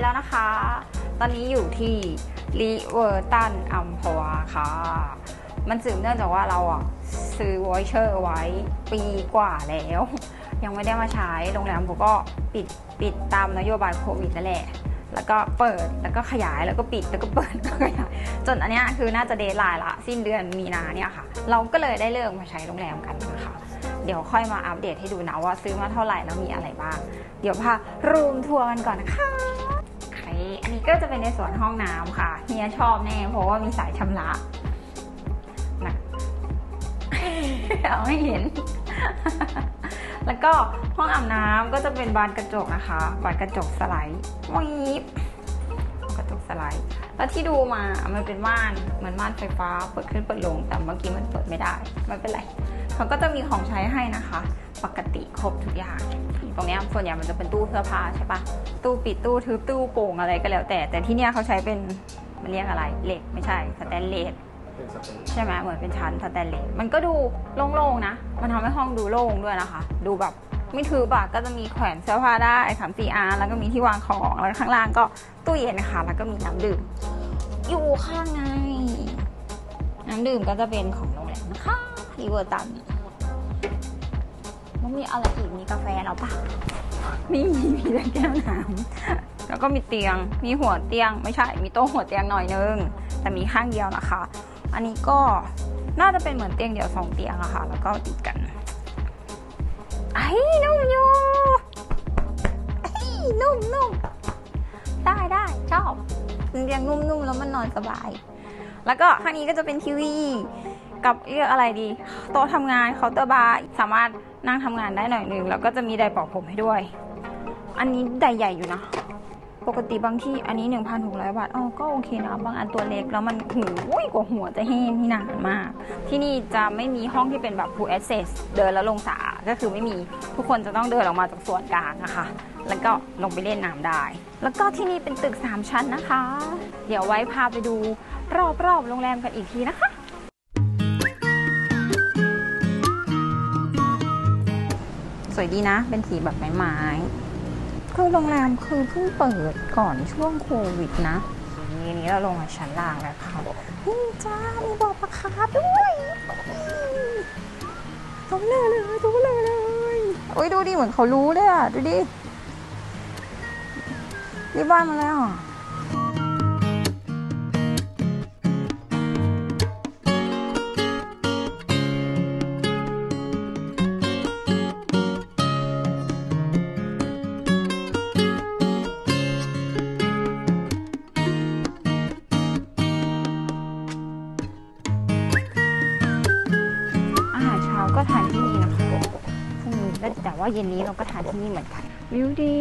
แล้วนะคะตอนนี้อยู่ที่ริเวอร์ตันอัมพวาค่ะมันสืบเนื่องจากว่าเราซื้อวอยเชอร์ไว้ปีกว่าแล้วยังไม่ได้มาใช้โรงแรมผมก็ปิดตามนโยบายโควิดนั่นแหละแล้วก็เปิดแล้วก็ขยายแล้วก็ปิดแล้วก็เปิดแล้วก็ขยายจนอันนี้คือน่าจะเดทไลน์ละสิ้นเดือนมีนาเนี่ยค่ะเราก็เลยได้เลิกมาใช้โรงแรมกันนะคะเดี๋ยวค่อยมาอัปเดตให้ดูนะว่าซื้อมาเท่าไหร่แล้วมีอะไรบ้างเดี๋ยวพารูมทัวร์กันก่อนนะคะอันนี้ก็จะเป็นในส่วนห้องน้ำค่ะเฮียชอบแน่เพราะว่ามีสายชำระนะเอาไม่เห็น แล้วก็ห้องอาบน้ำก็จะเป็นบานกระจกนะคะบานกระจกสไลด์วิบกระจกสไลด์แล้วที่ดูมามันเป็นม่านเหมือนม่านไฟฟ้าเปิดขึ้นเปิดลงแต่เมื่อกี้มันเปิดไม่ได้ไม่เป็นไรเขาก็จะมีของใช้ให้นะคะปกติครบทุกอย่างตรงนี้ส่วนใหญ่มันจะเป็นตู้เสื้อผ้าใช่ปะตู้ปิดตู้ทึบตู้โป่งอะไรก็แล้วแต่ที่เนี่ยเขาใช้เป็นมันเรียกอะไรเหล็กไม่ใช่สแตนเลสใช่ไหมเหมือนเป็นชั้นสแตนเลสมันก็ดูโล่งๆนะมันทำให้ห้องดูโล่งด้วยนะคะดูแบบไม่ทึบก็จะมีแขวนเสื้อผ้าได้3-4 อันแล้วก็มีที่วางของแล้วข้างล่างก็ตู้เย็นนะคะแล้วก็มีน้ำดื่มอยู่ข้างในน้ำดื่มก็จะเป็นของโรงแรมนะคะริเวอร์ตันมันมีอะไรอีกมีกาแฟแล้วปะไม่มีแต่แก้วน้ำแล้วก็มีเตียงมีหัวเตียงไม่ใช่มีโต๊ะหัวเตียงหน่อยนึงแต่มีข้างเดียวนะคะอันนี้ก็น่าจะเป็นเหมือนเตียงเดียว2 เตียงอะค่ะแล้วก็ติดกันไอ้นุ่มอยู่นุ่มได้ชอบเตียงนุ่มแล้วมันนอนสบายแล้วก็ข้างนี้ก็จะเป็นทีวีกับเรียกอะไรดีโต๊ะทำงานเคาน์เตอร์บาร์สามารถนั่งทำงานได้หน่อยนึงแล้วก็จะมีไดร์เป่าผมให้ด้วยอันนี้ไดร์ใหญ่อยู่นะปกติบางที่อันนี้ 1,600 บาทก็โอเคนะบางอันตัวเล็กแล้วมันหูยกว่าหัวจะแห้งที่นานมากที่นี่จะไม่มีห้องที่เป็นแบบ full access เดินแล้วลงสระก็คือไม่มีทุกคนจะต้องเดินออกมาจากส่วนกลางนะคะแล้วก็ลงไปเล่นน้ำได้แล้วก็ที่นี่เป็นตึก3 ชั้นนะคะเดี๋ยวไว้พาไปดูรอบโรงแรมกันอีกทีนะคะสวยดีนะเป็นสีแบบไม้คือโรงแรมคือเพิ่งเปิดก่อนช่วงโควิดนะนี้เราลงมาชั้นล่างแล้วค่ะนี่จ้ามีบ่อปลาคาร์ฟด้วยตัวเลยโอ้ยดูดิเหมือนเขารู้เลยดูดิรีบบ้านมาแล้วก็ทานที่นี่นะคะแต่ว่าเย็นนี้เราก็ทานที่นี่เหมือนกันวิวดี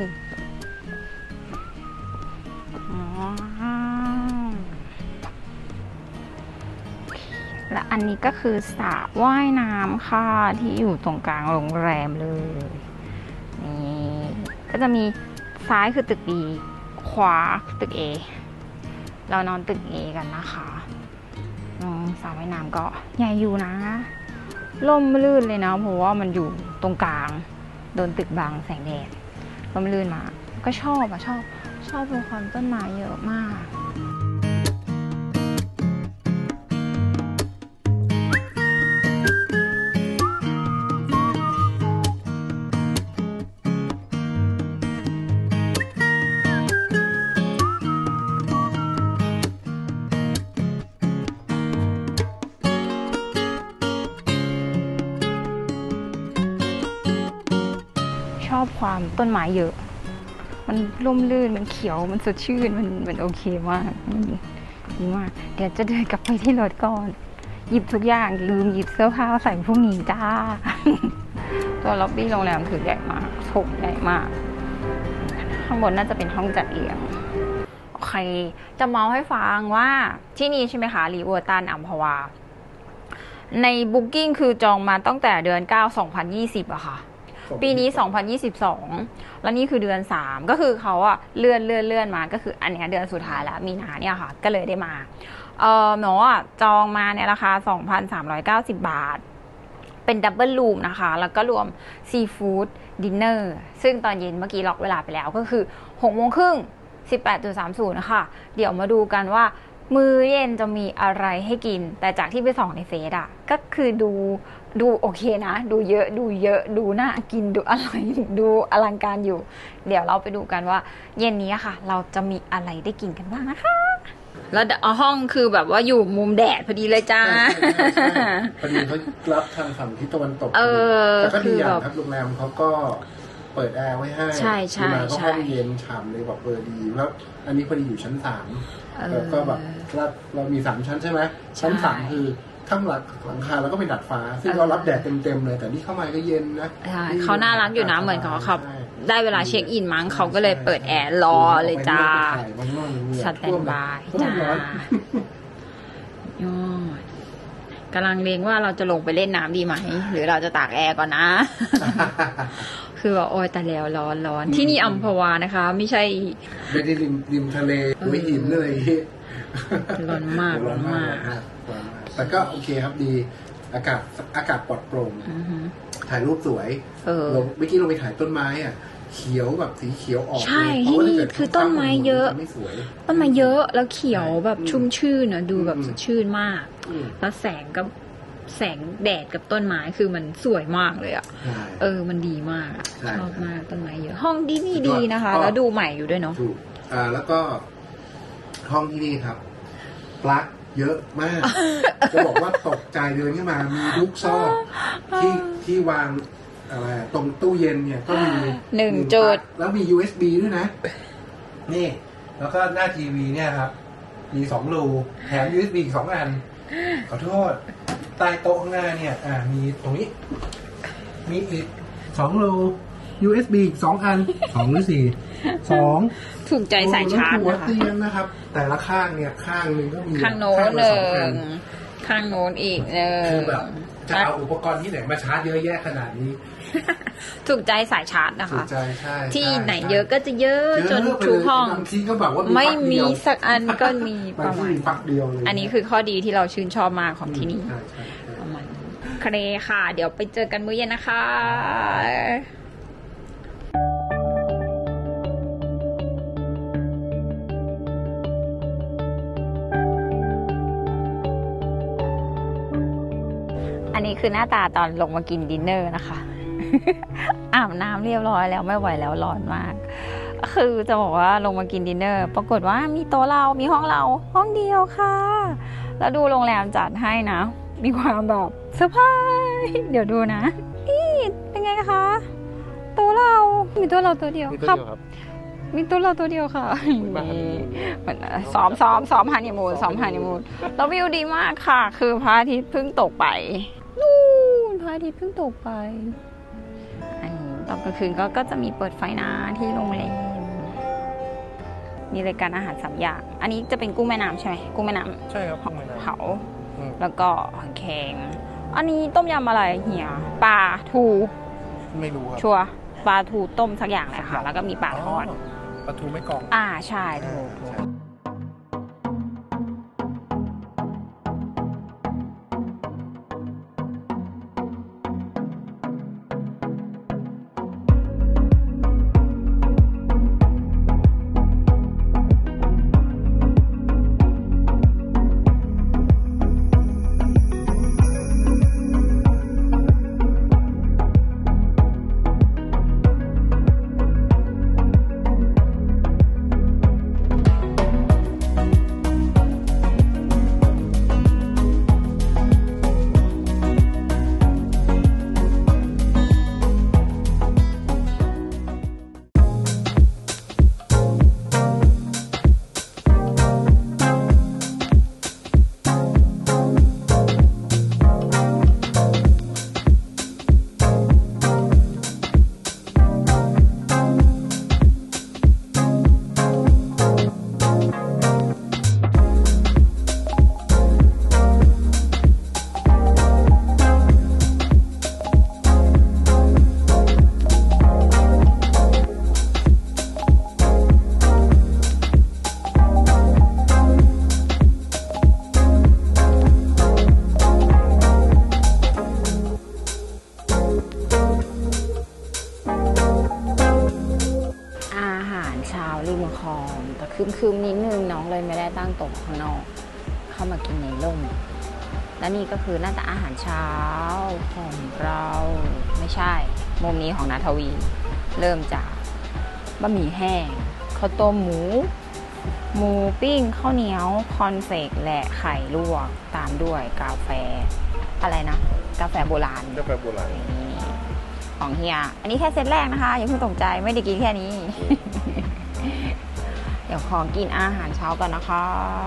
และอันนี้ก็คือสระว่ายน้ำค่ะที่อยู่ตรงกลางโรงแรมเลยนี่ก็จะมีซ้ายคือตึก B ขวาตึก A เรานอนตึก A กันนะคะสระว่ายน้ำก็ใหญ่อยู่นะร่มรื่นเลยนะเพราะว่ามันอยู่ตรงกลางโดนตึกบังแสงแดดร่มรื่นมาก็ชอบดูความต้นไม้เยอะมากชอบความต้นไม้เยอะมันร่มรื่นมันเขียวมันสดชื่นมันโอเคมากดีมากเดี๋ยวจะเดินกลับไปที่รถก่อนหยิบทุกอย่างลืมหยิบเสื้อผ้าใส่พวกนี้จ้า ตัวล็อบบี้โรงแรมคือใหญ่มากโถงใหญ่มากข้างบนน่าจะเป็นห้องจัดเลี้ยงโอเคจะเมาให้ฟังว่าที่นี่ใช่ไหมคะริเวอร์ตันอัมพวาในบุ๊กิ้งคือจองมาตั้งแต่เดือน 9 2020อะค่ะปีนี้2022แล้วนี่คือเดือน3ก็คือเขาเลื่อนมาก็คืออันนี้เดือนสุดท้ายแล้วมีนาเนี่ยค่ะก็เลยได้มาหนูจองมาในราคา 2,390 บาทเป็นดับเบิลรูมนะคะแล้วก็รวมซีฟู้ดดินเนอร์ซึ่งตอนเย็นเมื่อกี้ล็อกเวลาไปแล้วก็คือ 18:30 18.30 นะคะเดี๋ยวมาดูกันว่ามื้อเย็นจะมีอะไรให้กินแต่จากที่ไปส่องในเฟซก็คือดูโอเคนะดูเยอะดูน่ากินดูอร่อยดูอลังการอยู่เดี๋ยวเราไปดูกันว่าเย็นนี้ค่ะเราจะมีอะไรได้กินกันบ้างนะคะแล้วห้องคือแบบว่าอยู่มุมแดดพอดีเลยจ้าพอดีเขารับทางฝั่งที่ตะวันตกแต่ก็ดีอย่างครับโรงแรมเขาก็เปิดแอร์ไว้ให้ใช่มาก็ห้องเย็นฉ่ำเลยแบบดีแล้วอันนี้พอดีอยู่ชั้น3แล้วก็แบบเรามี3ชั้นใช่ไหมชั้น3คือข้างหลังคาแล้วก็เป็นดาดฟ้าซึ่งเรารับแดดเต็มเลยแต่นี่เข้ามาก็เย็นนะเขาน่ารักอยู่นะเหมือนเขาได้เวลาเช็คอินมั้งเขาก็เลยเปิดแอร์รอเลยจ้าสแตนบายจ้ากำลังเลงว่าเราจะลงไปเล่นน้ำดีไหมหรือเราจะตากแอร์ก่อนนะคือว่าโอ้ยแต่แล้วร้อนที่นี่อัมพวานะคะไม่ใช่ริมทะเลไม่หินเลยร้อนมากแต่ก็โอเคครับดีอากาศปลอดโปร่งถ่ายรูปสวยเมื่อกี้เราไปถ่ายต้นไม้เขียวแบบสีเขียวออกใช่ที่นี่คือต้นไม้เยอะต้นไม้เยอะแล้วเขียวแบบชุ่มชื่นดูแบบสดชื่นมากแล้วแสงแดดกับต้นไม้คือมันสวยมากเลยมันดีมากชอบมากต้นไม้เยอะห้องดีนะคะแล้วดูใหม่อยู่ด้วยเนาะแล้วก็ห้องที่นี่ครับปลั๊กเยอะมากจะบอกว่าตกใจเดินขึ้นมามีทุกซอกที่วางอะไรตรงตู้เย็นเนี่ยก็มี 1 จุดแล้วมี USB ด้วยนะนี่แล้วก็หน้าทีวีเนี่ยครับมี2 รูแถม USB อีก2 อันขอโทษใต้โต๊ะข้างหน้าเนี่ยมีตรงนี้มีอีก2 รู USB อีก2 อัน2 หรือ 4 2 ถูกใจสายชาร์จหัวเตียงนะครับแต่ละข้างเนี่ยข้างนึงก็มีข้างโน้นข้างโน้นอีกคือแบบจะเอาอุปกรณ์ที่ไหนมาชาร์จเยอะแยะขนาดนี้ถูกใจสายชาร์จนะคะถูกใจใช่ที่ไหนเยอะก็จะเยอะจนทุกห้องไม่มีสักอันก็มีประมาณปักเดียวเลยอันนี้คือข้อดีที่เราชื่นชอบมากของที่นี่ประมาณเครค่ะเดี๋ยวไปเจอกันมื้อเย็นนะคะอันนี้คือหน้าตาตอนลงมากินดินเนอร์นะคะอาบน้ำเรียบร้อยแล้วไม่ไหวแล้วร้อนมากคือจะบอกว่าลงมากินดินเนอร์ปรากฏว่ามีโต๊ะเรามีห้องเราห้องเดียวค่ะแล้วดูโรงแรมจัดให้นะมีความแบบเซอร์ไพรส์เดี๋ยวดูนะนี่เป็นไงคะโต๊ะเรามีโต๊ะเราตัวเดียวครับมีโต๊ะเราตัวเดียวค่ะมันซ้อมฮันนีมูนแล้ววิวดีมากค่ะคือพระอาทิตย์เพิ่งตกไปนู่นพระอาทิตย์เพิ่งตกไปอันนี้ตอนกลางคืนก็จะมีเปิดไฟนะที่โรงแรมมีรายการอาหาร3 อย่างอันนี้จะเป็นกุ้งแม่น้ำใช่ไหมกุ้งแม่น้ำใช่ครับกุ้งแม่น้ำเผาแล้วก็แข็งอันนี้ต้มยำอะไรเหี่ยปลาทูไม่รู้ครับชัวปลาทูต้มสักอย่างเลยค่ะแล้วก็มีปลาทอดปลาทูไม่กรองใช่ถูกเช้าริมคลองแต่คืมนิดนึงน้องเลยไม่ได้ตั้งโต๊ะข้างนอกเข้ามากินในร่มและนี่ก็คือหน้าตาอาหารเช้าของเราไม่ใช่มุมนี้ของนาทวีเริ่มจากบะหมี่แห้งข้าวต้มหมูปิ้งข้าวเหนียวคอนเฟกและไข่ลวกตามด้วยกาแฟอะไรนะกาแฟโบราณของเฮียอันนี้แค่เซตแรกนะคะอย่าเพิ่งตกใจไม่ได้กินแค่นี้ เดี๋ยวขอกินอาหารเช้าก่อนนะคะ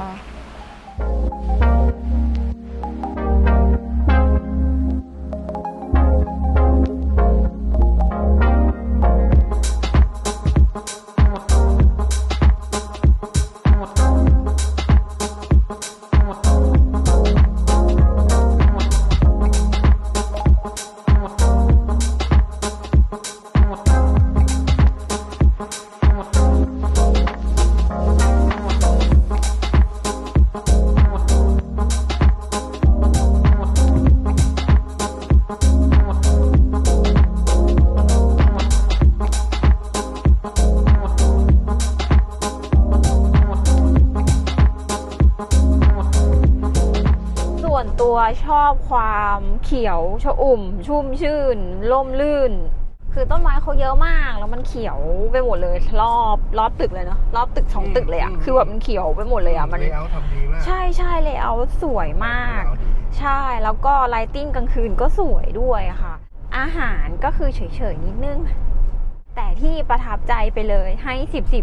ตัวชอบความเขียวชอุ่มชุ่มชื่นร่มรื่นคือต้นไม้เขาเยอะมากแล้วมันเขียวไปหมดเลยรอบตึกเลยเนาะรอบตึก2 ตึกเลยอะคือแบบมันเขียวไปหมดเลยอะมันใช่เลยเอาสวยมากใช่แล้วก็ไลติ้งกลางคืนก็สวยด้วยค่ะอาหารก็คือเฉยๆนิดนึงแต่ที่ประทับใจไปเลยให้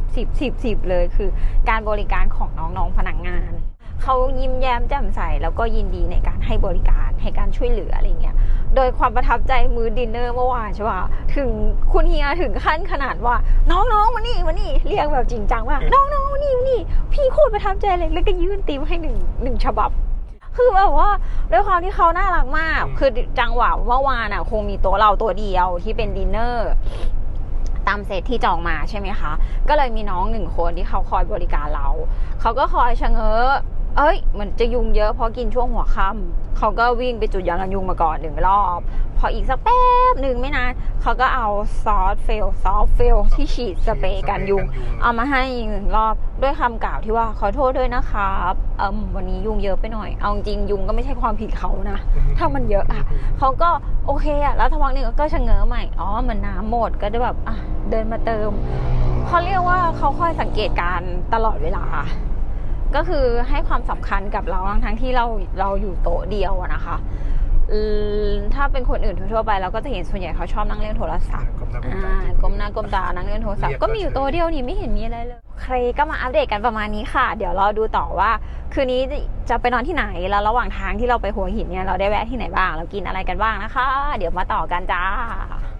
10เลยคือการบริการของน้องๆพนักงานเขายิ้มแย้มแจ่มใสแล้วก็ยินดีในการให้บริการให้การช่วยเหลืออะไรเงี้ยโดยความประทับใจมื้อดินเนอร์เมื่อวานใช่ป่ะถึงคุณเฮียถึงขั้นขนาดว่าน้องๆมานี่เรียกแบบจริงจังว่าน้องๆมานี่พี่โคตรประทับใจเลยแล้วก็ยื่นติมให้หนึ่งฉบับคือแบบว่าด้วยความที่เขาน่ารักมากคือจังหวะเมื่อวานอ่ะคงมีโต๊ะเราตัวเดียวที่เป็นดินเนอร์ตามเซตที่จองมาใช่ไหมคะก็เลยมีน้อง1 คนที่เขาคอยบริการเราเขาก็คอยชะเง้อเหมือนจะยุงเยอะเพราะกินช่วงหัวค่ำเขาก็วิ่งไปจุดยากันยุงมาก่อน1 รอบพออีกสักแป๊บหนึ่งไม่นานเขาก็เอาซอฟเฟลที่ฉีดสเปรย์กันยุงเอามาให้อีก1 รอบด้วยคำกล่าวที่ว่าขอโทษด้วยนะครับวันนี้ยุงเยอะไปหน่อยเอาจริงยุงก็ไม่ใช่ความผิดเขานะถ้ามันเยอะอ่ะเขาก็โอเคอ่ะแล้วทวักนึงก็ชะเง้อใหม่มันน้ำหมดก็ได้แบบเดินมาเติมเขาเรียกว่าเขาคอยสังเกตการตลอดเวลาก็คือให้ความสำคัญกับเราทั้งที่เราอยู่โต๊ะเดียวนะคะถ้าเป็นคนอื่นทั่วไปเราก็จะเห็นส่วนใหญ่เขาชอบนั่งเล่นโทรศัพท์ก้มหน้าก้มตานั่งเล่นโทรศัพท์ก็มีอยู่โต๊ะเดียวนี่ไม่เห็นมีอะไรเลยใครก็มาอัปเดตกันประมาณนี้ค่ะเดี๋ยวเราดูต่อว่าคืนนี้จะไปนอนที่ไหนแล้วระหว่างทางที่เราไปหัวหินเนี่ยเราได้แวะที่ไหนบ้างเรากินอะไรกันบ้างนะคะเดี๋ยวมาต่อกันจ้า